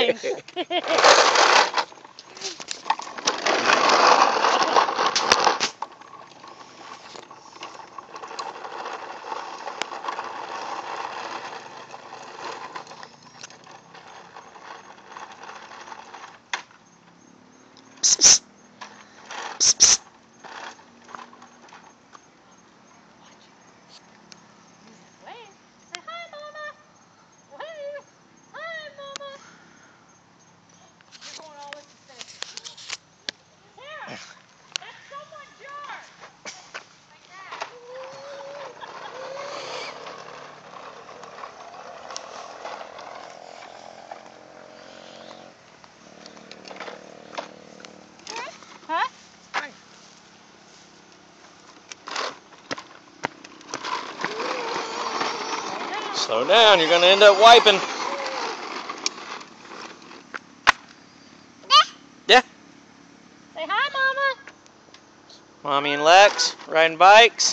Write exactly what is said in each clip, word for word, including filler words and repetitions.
times. Huh? Slow down, you're gonna end up wiping. Yeah. Say hi, Mama. Mommy and Lex riding bikes.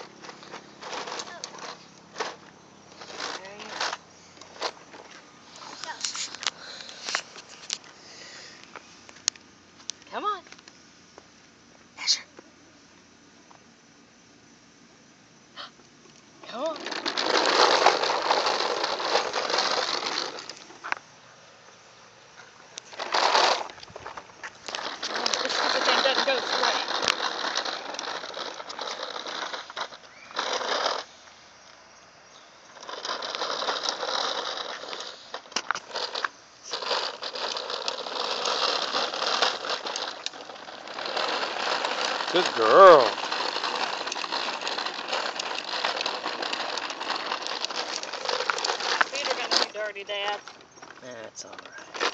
Come on. Asher. Come on. This stupid thing doesn't go straight. Good girl. Feet are gonna be dirty, Dad. That's alright.